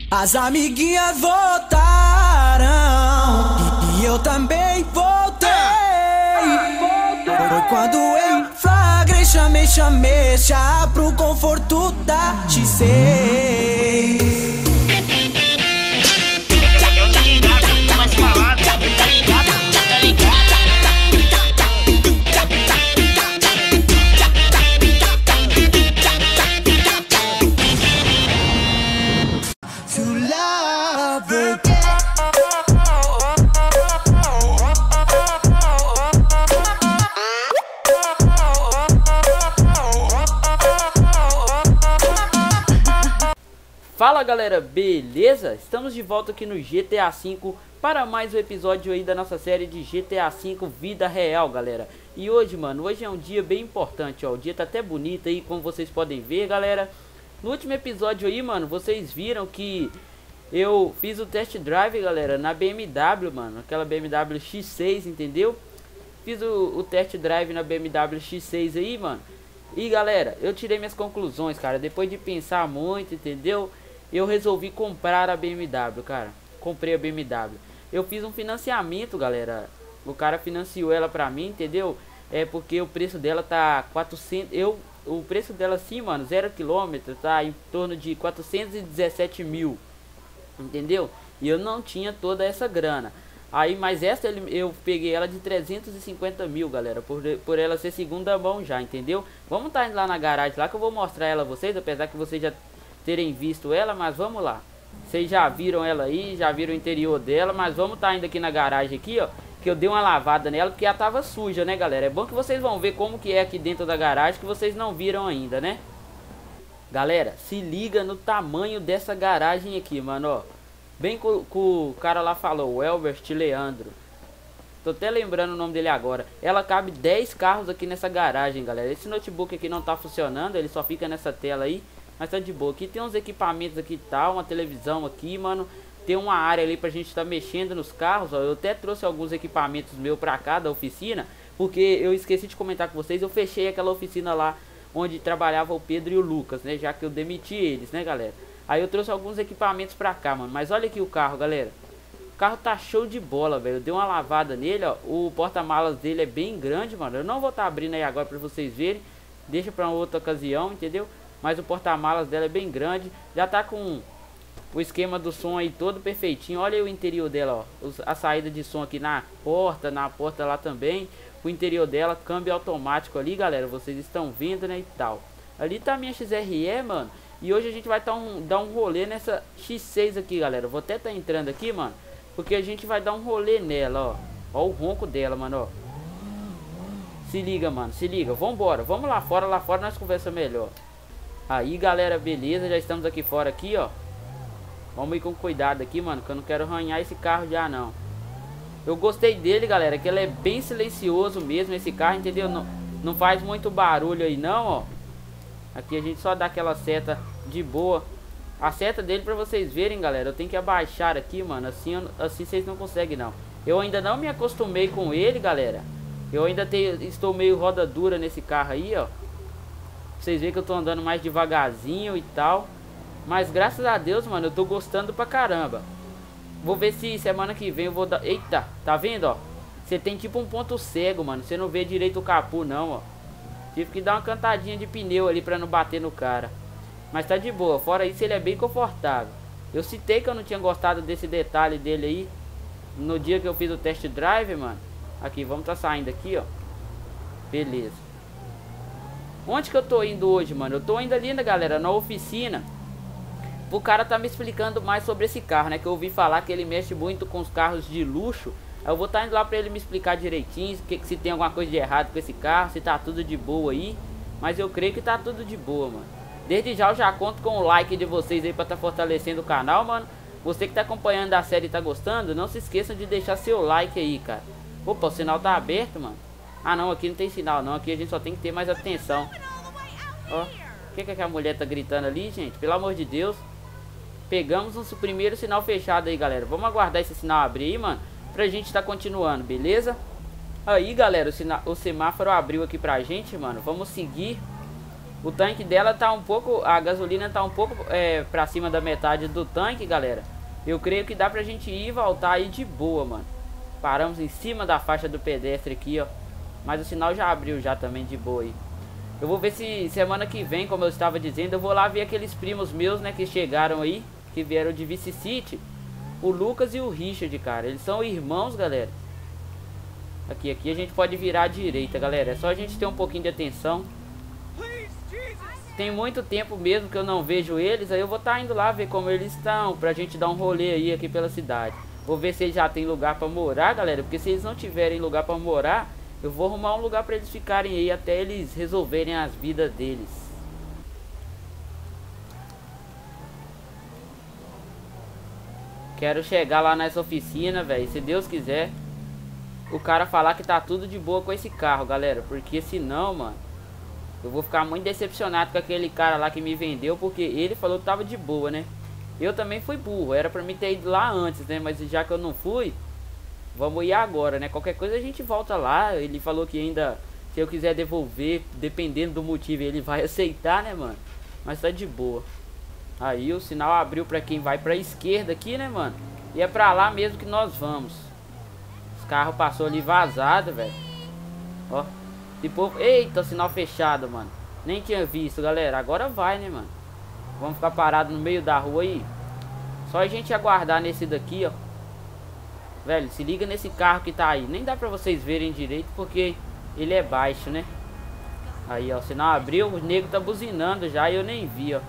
As amiguinhas voltaram e eu também voltei. Foi quando eu flagrei, chamei já pro conforto da X6. Fala galera, beleza? Estamos de volta aqui no GTA V para mais um episódio aí da nossa série de GTA V Vida Real, galera. E hoje, mano, hoje é um dia bem importante, ó. O dia tá até bonito aí, como vocês podem ver, galera. No último episódio aí, mano, vocês viram que eu fiz o test drive, galera, na BMW, mano. Aquela BMW X6, entendeu? Fiz o test drive na BMW X6 aí, mano. E galera, eu tirei minhas conclusões, cara. Depois de pensar muito, entendeu? Eu resolvi comprar a BMW, cara. Comprei a BMW. Eu fiz um financiamento, galera. O cara financiou ela pra mim, entendeu? É porque o preço dela tá 400... O preço dela assim, mano, 0 km, tá em torno de 417 mil. Entendeu? E eu não tinha toda essa grana. Aí, mas essa eu peguei ela de 350 mil, galera. Por ela ser segunda mão já, entendeu? Vamos tá indo lá na garagem lá que eu vou mostrar ela a vocês. Apesar que vocês já terem visto ela, mas vamos lá. Vocês já viram ela aí, já viram o interior dela. Mas vamos tá indo aqui na garagem aqui, ó. Que eu dei uma lavada nela porque ela tava suja, né, galera? É bom que vocês vão ver como que é aqui dentro da garagem, que vocês não viram ainda, né? Galera, se liga no tamanho dessa garagem aqui, mano, ó. Bem que o cara lá falou, o Elbert Leandro. Tô até lembrando o nome dele agora. Ela cabe 10 carros aqui nessa garagem, galera. Esse notebook aqui não tá funcionando, ele só fica nessa tela aí. Mas tá de boa. Aqui tem uns equipamentos aqui e tal, uma televisão aqui, mano. Tem uma área ali pra gente tá mexendo nos carros, ó. Eu até trouxe alguns equipamentos meus pra cá da oficina. Porque eu esqueci de comentar com vocês, eu fechei aquela oficina lá onde trabalhava o Pedro e o Lucas, né? Já que eu demiti eles, né, galera? Aí eu trouxe alguns equipamentos pra cá, mano. Mas olha aqui o carro, galera. O carro tá show de bola, velho. Eu dei uma lavada nele, ó. O porta-malas dele é bem grande, mano. Eu não vou tá abrindo aí agora pra vocês verem. Deixa pra outra ocasião, entendeu? Mas o porta-malas dela é bem grande. Já tá com o esquema do som aí todo perfeitinho. Olha aí o interior dela, ó. A saída de som aqui na porta lá também. O interior dela, câmbio automático ali, galera. Vocês estão vendo, né, e tal. Ali tá a minha XRE, mano. E hoje a gente vai dar um rolê nessa X6 aqui, galera. Vou até tá entrando aqui, mano. Porque a gente vai dar um rolê nela, ó. Ó o ronco dela, mano, ó. Se liga, mano, se liga. Vambora, vamos lá fora nós conversa melhor. Aí, galera, beleza. Já estamos aqui fora aqui, ó. Vamos ir com cuidado aqui, mano, que eu não quero arranhar esse carro já, não. Eu gostei dele, galera, que ele é bem silencioso mesmo, esse carro, entendeu? Não faz muito barulho aí, não, ó. Aqui a gente só dá aquela seta de boa. A seta dele pra vocês verem, galera, eu tenho que abaixar aqui, mano. Assim vocês não conseguem, não. Eu ainda não me acostumei com ele, galera. Eu ainda estou meio roda dura nesse carro aí, ó. Vocês veem que eu tô andando mais devagarzinho e tal. Mas graças a Deus, mano, eu tô gostando pra caramba. Vou ver se semana que vem eu vou dar... Eita, tá vendo, ó? Você tem tipo um ponto cego, mano. Você não vê direito o capô, não, ó. Tive que dar uma cantadinha de pneu ali pra não bater no cara. Mas tá de boa, fora isso ele é bem confortável. Eu citei que eu não tinha gostado desse detalhe dele aí no dia que eu fiz o test drive, mano. Aqui, vamos tá saindo aqui, ó. Beleza. Onde que eu tô indo hoje, mano? Eu tô indo ali, né, galera, na oficina. O cara tá me explicando mais sobre esse carro, né? Que eu ouvi falar que ele mexe muito com os carros de luxo. Eu vou estar indo lá pra ele me explicar direitinho se tem alguma coisa de errado com esse carro, se tá tudo de boa aí. Mas eu creio que tá tudo de boa, mano. Desde já eu já conto com o like de vocês aí pra tá fortalecendo o canal, mano. Você que tá acompanhando a série e tá gostando, não se esqueçam de deixar seu like aí, cara. Opa, o sinal tá aberto, mano. Ah não, aqui não tem sinal não, aqui a gente só tem que ter mais atenção. Ó, o que é que a mulher tá gritando ali, gente? Pelo amor de Deus. Pegamos o primeiro sinal fechado aí, galera. Vamos aguardar esse sinal abrir aí, mano, pra gente tá continuando, beleza? Aí, galera, o semáforo abriu aqui pra gente, mano. Vamos seguir. O tanque dela tá um pouco... A gasolina tá um pouco pra cima da metade do tanque, galera. Eu creio que dá pra gente ir e voltar aí de boa, mano. Paramos em cima da faixa do pedestre aqui, ó. Mas o sinal já abriu já também de boa aí. Eu vou ver se semana que vem, como eu estava dizendo, eu vou lá ver aqueles primos meus, né, que chegaram aí, que vieram de Vice City. O Lucas e o Richard, cara. Eles são irmãos, galera. Aqui a gente pode virar à direita, galera. É só a gente ter um pouquinho de atenção. Tem muito tempo mesmo que eu não vejo eles. Aí eu vou estar indo lá ver como eles estão, pra gente dar um rolê aí aqui pela cidade. Vou ver se eles já tem lugar pra morar, galera. Porque se eles não tiverem lugar pra morar, eu vou arrumar um lugar pra eles ficarem aí até eles resolverem as vidas deles. Quero chegar lá nessa oficina, velho. Se Deus quiser, o cara falar que tá tudo de boa com esse carro, galera. Porque senão, mano, eu vou ficar muito decepcionado com aquele cara lá que me vendeu. Porque ele falou que tava de boa, né? Eu também fui burro. Era pra mim ter ido lá antes, né? Mas já que eu não fui, vamos ir agora, né? Qualquer coisa a gente volta lá. Ele falou que ainda, se eu quiser devolver, dependendo do motivo, ele vai aceitar, né, mano? Mas tá de boa. Aí o sinal abriu pra quem vai pra esquerda aqui, né, mano? E é pra lá mesmo que nós vamos. Os carros passou ali vazado, velho. Ó. Tipo, eita, sinal fechado, mano. Nem tinha visto, galera. Agora vai, né, mano? Vamos ficar parado no meio da rua aí. Só a gente aguardar nesse daqui, ó. Velho, se liga nesse carro que tá aí. Nem dá pra vocês verem direito porque ele é baixo, né? Aí, ó, o sinal abriu. O nego tá buzinando já e eu nem vi, ó.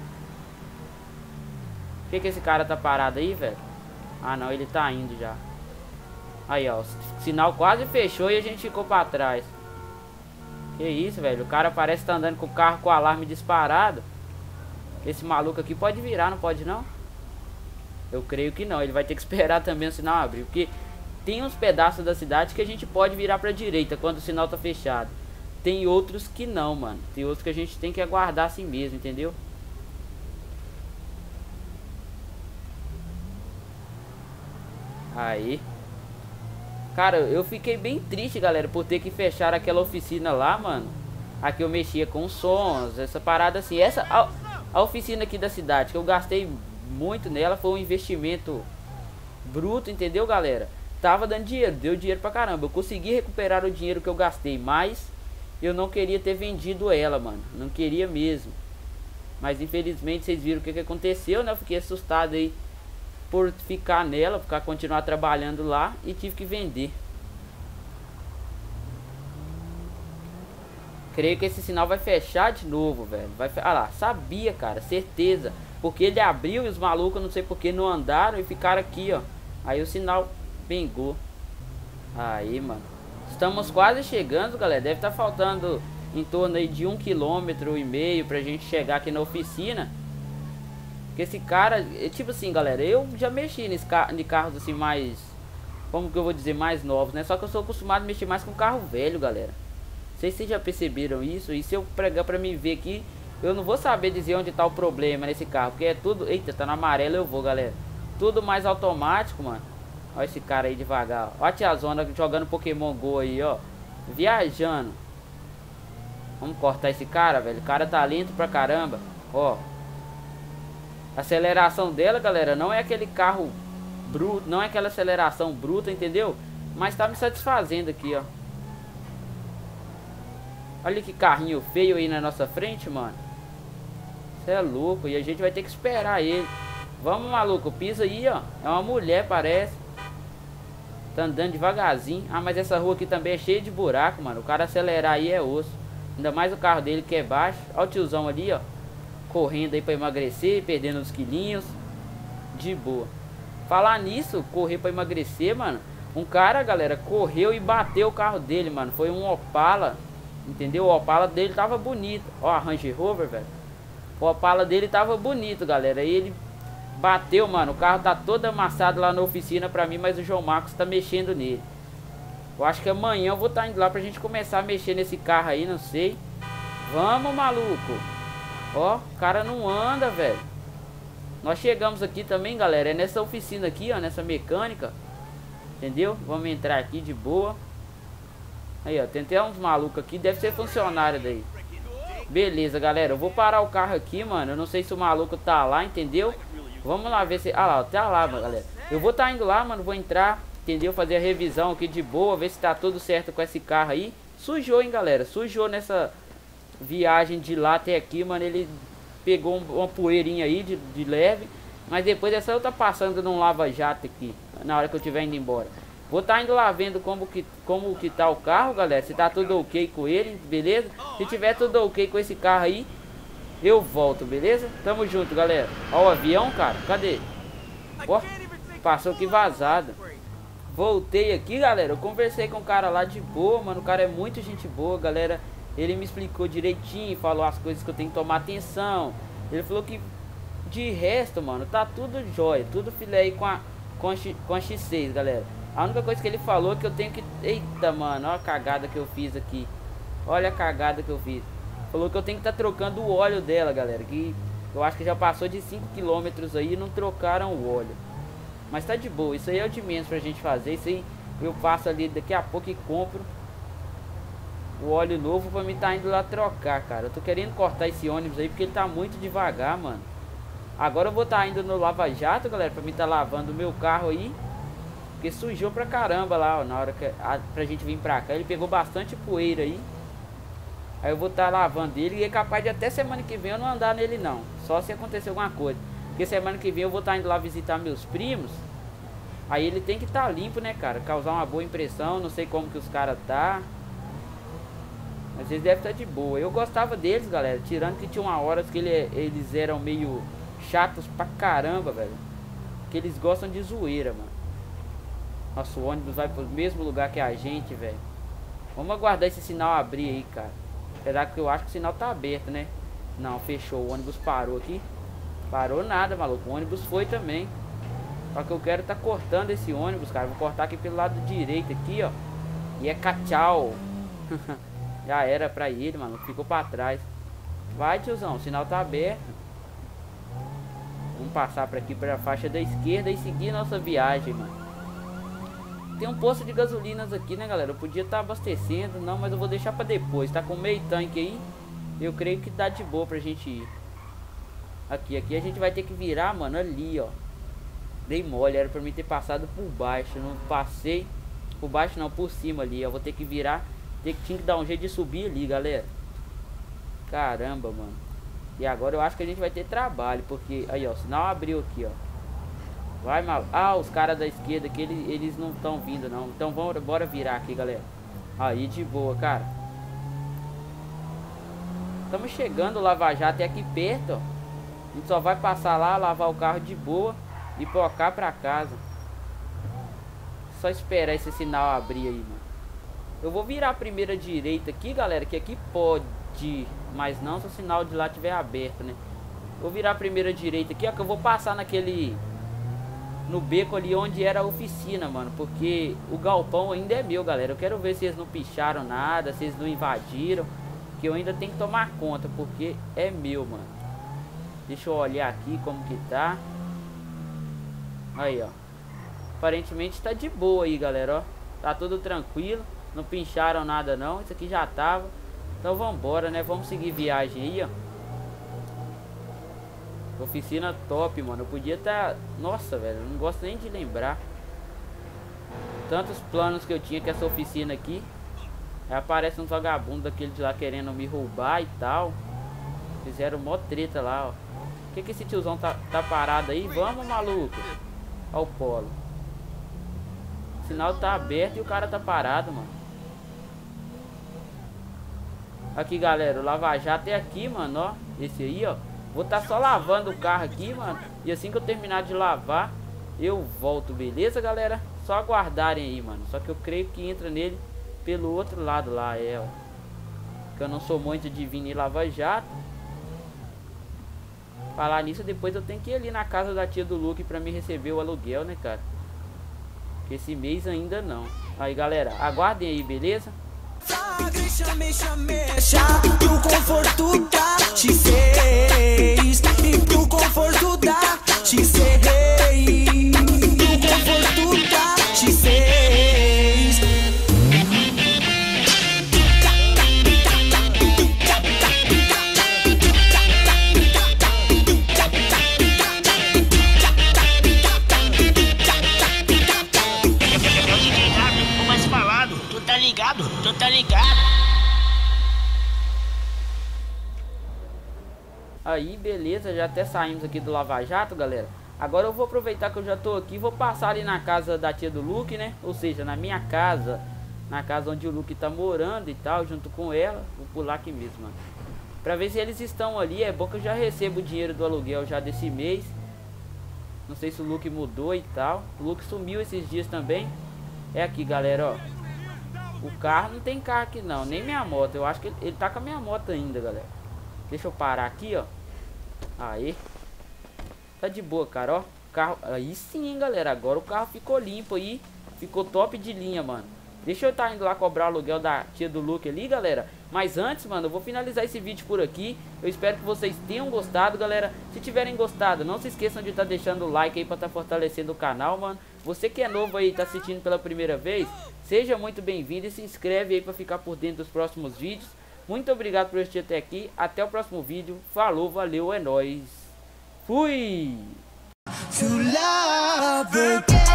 Por que esse cara tá parado aí, velho? Ah, não, ele tá indo já. Aí, ó, o sinal quase fechou e a gente ficou pra trás. Que isso, velho? O cara parece que tá andando com o carro com o alarme disparado. Esse maluco aqui pode virar, não pode não? Eu creio que não. Ele vai ter que esperar também o sinal abrir. Porque tem uns pedaços da cidade que a gente pode virar pra direita quando o sinal tá fechado. Tem outros que não, mano. Tem outros que a gente tem que aguardar assim mesmo, entendeu? Aí. Cara, eu fiquei bem triste, galera, por ter que fechar aquela oficina lá, mano. Aqui eu mexia com sons, essa parada assim. A oficina aqui da cidade, que eu gastei muito nela, foi um investimento bruto, entendeu, galera? Tava dando dinheiro, deu dinheiro pra caramba. Eu consegui recuperar o dinheiro que eu gastei, mas eu não queria ter vendido ela, mano. Não queria mesmo. Mas infelizmente vocês viram o que aconteceu, né? Eu fiquei assustado aí por ficar nela, continuar trabalhando lá e tive que vender. Creio que esse sinal vai fechar de novo, velho. Ah lá, sabia, cara, certeza. Porque ele abriu e os malucos, não sei porque, não andaram e ficaram aqui, ó. Aí o sinal pingou. Aí, mano. Estamos quase chegando, galera. Deve estar faltando em torno aí de 1,5 km pra gente chegar aqui na oficina. Porque esse cara, tipo assim, galera, eu já mexi em carros assim mais, como que eu vou dizer, mais novos, né? Só que eu sou acostumado a mexer mais com carro velho, galera. Não sei se vocês já perceberam isso. E se eu pregar pra mim ver aqui, eu não vou saber dizer onde tá o problema nesse carro. Porque é tudo... Eita, tá no amarelo, eu vou, galera. Tudo mais automático, mano. Olha esse cara aí devagar. Olha a tiazona jogando Pokémon Go aí, ó. Viajando. Vamos cortar esse cara, velho. O cara tá lento pra caramba. Ó. A aceleração dela, galera, não é aquele carro bruto. Não é aquela aceleração bruta, entendeu? Mas tá me satisfazendo aqui, ó. Olha que carrinho feio aí na nossa frente, mano. Você é louco. E a gente vai ter que esperar ele. Vamos, maluco. Pisa aí, ó. É uma mulher, parece. Tá andando devagarzinho. Ah, mas essa rua aqui também é cheia de buraco, mano. O cara acelerar aí é osso. Ainda mais o carro dele que é baixo. Olha o tiozão ali, ó. Correndo aí pra emagrecer. Perdendo uns quilinhos. De boa. Falar nisso, correr pra emagrecer, mano. Um cara, galera, correu e bateu o carro dele, mano. Foi um Opala. Entendeu? O Opala dele tava bonito. Ó, a Range Rover, velho. O Opala dele tava bonito, galera. E ele bateu, mano. O carro tá todo amassado lá na oficina pra mim, mas o João Marcos tá mexendo nele. Eu acho que amanhã eu vou estar indo lá pra gente começar a mexer nesse carro aí, não sei. Vamos, maluco. Ó, o cara não anda, velho. Nós chegamos aqui também, galera. É nessa oficina aqui, ó, nessa mecânica. Entendeu? Vamos entrar aqui de boa. Aí, ó, tem até uns malucos aqui. Deve ser funcionário daí. Beleza, galera, eu vou parar o carro aqui, mano. Eu não sei se o maluco tá lá, entendeu? Vamos lá ver se... Ah lá, tá lá, galera. Eu vou tá indo lá, mano, vou entrar, entendeu? Fazer a revisão aqui de boa, ver se tá tudo certo com esse carro aí. Sujou, hein, galera, sujou nessa viagem de lá até aqui, mano. Ele pegou uma poeirinha aí de leve, mas depois é só eu tá passando num lava-jato aqui, na hora que eu estiver indo embora. Vou tá indo lá vendo como que tá o carro, galera. Se tá tudo ok com ele, beleza? Se tiver tudo ok com esse carro aí, eu volto, beleza? Tamo junto, galera. Ó o avião, cara. Cadê? Ó, passou aqui vazado. Voltei aqui, galera. Eu conversei com o cara lá de boa, mano. O cara é muito gente boa, galera. Ele me explicou direitinho, falou as coisas que eu tenho que tomar atenção. Ele falou que de resto, mano, tá tudo jóia, tudo filé aí com a X6, galera. A única coisa que ele falou é que eu tenho que... Eita, mano, olha a cagada que eu fiz aqui. Olha a cagada que eu fiz. Falou que eu tenho que estar trocando o óleo dela, galera. Que eu acho que já passou de 5 km aí e não trocaram o óleo. Mas tá de boa, isso aí é o de menos pra gente fazer. Isso aí eu passo ali daqui a pouco e compro o óleo novo pra mim tá indo lá trocar, cara. Eu tô querendo cortar esse ônibus aí porque ele tá muito devagar, mano. Agora eu vou tá indo no lava-jato, galera, pra mim tá lavando o meu carro aí. Porque sujou pra caramba lá, ó, na hora que pra gente vir pra cá. Ele pegou bastante poeira aí. Aí eu vou estar lavando ele e é capaz de até semana que vem eu não andar nele não. Só se acontecer alguma coisa. Porque semana que vem eu vou estar indo lá visitar meus primos. Aí ele tem que estar limpo, né, cara? Causar uma boa impressão. Não sei como que os caras tá. Mas eles devem estar de boa. Eu gostava deles, galera. Tirando que tinha uma horas que eles eram meio chatos pra caramba, velho. Que eles gostam de zoeira, mano. Nosso ônibus vai pro mesmo lugar que a gente, velho. Vamos aguardar esse sinal abrir aí, cara. Apesar que eu acho que o sinal tá aberto, né? Não, fechou. O ônibus parou aqui. Parou nada, maluco. O ônibus foi também. Só que eu quero tá cortando esse ônibus, cara. Vou cortar aqui pelo lado direito aqui, ó. E é cachau. Já era pra ele, mano. Ficou pra trás. Vai, tiozão. O sinal tá aberto. Vamos passar pra aqui pra faixa da esquerda e seguir nossa viagem, mano. Tem um posto de gasolinas aqui, né, galera? Eu podia estar abastecendo, não, mas eu vou deixar pra depois. Tá com meio tanque aí. Eu creio que dá de boa pra gente ir. Aqui a gente vai ter que virar, mano, ali, ó. Dei mole, era pra mim ter passado por baixo. Não passei por baixo, não, por cima ali. Eu vou ter que virar. Tinha que dar um jeito de subir ali, galera. Caramba, mano. E agora eu acho que a gente vai ter trabalho, porque... Aí, ó, o sinal abriu aqui, ó. Vai, mal. Ah, os caras da esquerda aqui, eles não estão vindo, não. Então bora virar aqui, galera. Aí, de boa, cara. Estamos chegando, o Lava Jato é aqui perto, ó. A gente só vai passar lá, lavar o carro de boa e tocar pra casa. Só esperar esse sinal abrir aí, mano. Eu vou virar a primeira direita aqui, galera, que aqui pode, mas não se o sinal de lá estiver aberto, né? Vou virar a primeira direita aqui, ó, que eu vou passar no beco ali onde era a oficina, mano. Porque o galpão ainda é meu, galera. Eu quero ver se eles não picharam nada, se eles não invadiram. Que eu ainda tenho que tomar conta, porque é meu, mano. Deixa eu olhar aqui como que tá. Aí, ó. Aparentemente tá de boa aí, galera, ó. Tá tudo tranquilo. Não pincharam nada não. Isso aqui já tava. Então vambora, né? Vamos seguir viagem aí, ó. Oficina top, mano. Eu podia estar... Nossa, velho. Eu não gosto nem de lembrar. Tantos planos que eu tinha com essa oficina aqui. Aí aparece um vagabundo daquele de lá querendo me roubar e tal. Fizeram mó treta lá, ó. Por que esse tiozão tá parado aí? Vamos, maluco. Ó o polo. O sinal tá aberto e o cara tá parado, mano. Aqui, galera. O Lava Jato é aqui, mano, ó. Esse aí, ó. Vou estar só lavando o carro aqui, mano. E assim que eu terminar de lavar, eu volto, beleza, galera? Só aguardarem aí, mano. Só que eu creio que entra nele pelo outro lado lá, ó. Porque eu não sou muito de vir em Lava Jato. Falar nisso, depois eu tenho que ir ali na casa da tia do Luke pra me receber o aluguel, né, cara? Porque esse mês ainda não. Aí, galera, aguardem aí, beleza? Que o conforto da X6 e que o conforto da X6 que o conforto da X6 Aí, beleza, já até saímos aqui do Lava Jato, galera. Agora eu vou aproveitar que eu já tô aqui, vou passar ali na casa da tia do Luke, né? Ou seja, na minha casa, na casa onde o Luke tá morando e tal, junto com ela. Vou pular aqui mesmo, mano. Pra ver se eles estão ali. É bom que eu já recebo o dinheiro do aluguel já desse mês. Não sei se o Luke mudou e tal. O Luke sumiu esses dias também. É aqui, galera, ó. O carro, não tem carro aqui não, nem minha moto. Eu acho que ele tá com a minha moto ainda, galera. Deixa eu parar aqui, ó. Aí. Tá de boa, cara, ó. Carro, aí sim, hein, galera. Agora o carro ficou limpo aí. Ficou top de linha, mano. Deixa eu estar indo lá cobrar o aluguel da tia do Luke ali, galera. Mas antes, mano, eu vou finalizar esse vídeo por aqui. Eu espero que vocês tenham gostado, galera. Se tiverem gostado, não se esqueçam de estar deixando o like aí pra estar fortalecendo o canal, mano. Você que é novo aí, tá assistindo pela primeira vez, seja muito bem-vindo e se inscreve aí pra ficar por dentro dos próximos vídeos. Muito obrigado por assistir até aqui. Até o próximo vídeo. Falou, valeu, é nóis. Fui!